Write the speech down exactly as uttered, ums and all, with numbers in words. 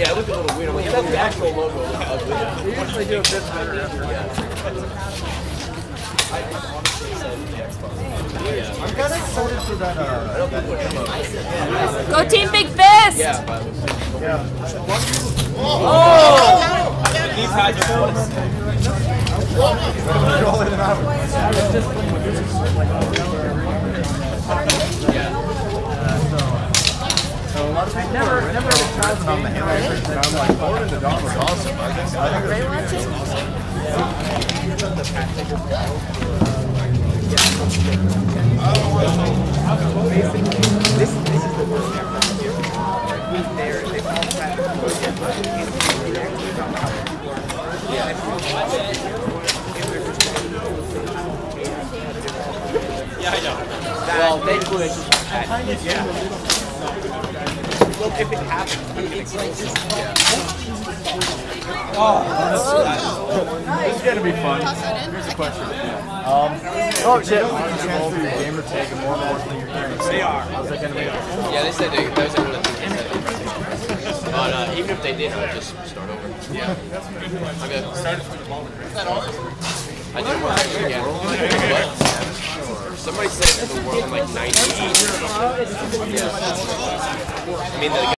Yeah, it looked a little weird. I'm like, that's the actual logo. They usually do a bit better after that. I'm kind of excited for that, uh, that Go Team Big Fist! Yeah. yeah. Oh! He's had your bonus. Rolling it out. So a lot of people never, never had a thousand on the Halo version, and I'm like, Lord in the Dawn was awesome. I guess I think it was This, this is the worst aircraft here. Who's there? They all try to go get money. Yeah, I know. Well, they could. Yeah. Well, if it happens, it's like this. Oh, this is going to be fun. Here's a question. Um, oh, shit. You can chance for your gamer tag and more importantly your game. They are. How's that going to be? Yeah, they said they, that was one of the things they said. But uh, even if they did, I would just start over. Yeah. I'm going to start from the moment. Is that all? I didn't want to again. What? Somebody said in the world in like ninety-eight. Yeah. I mean, the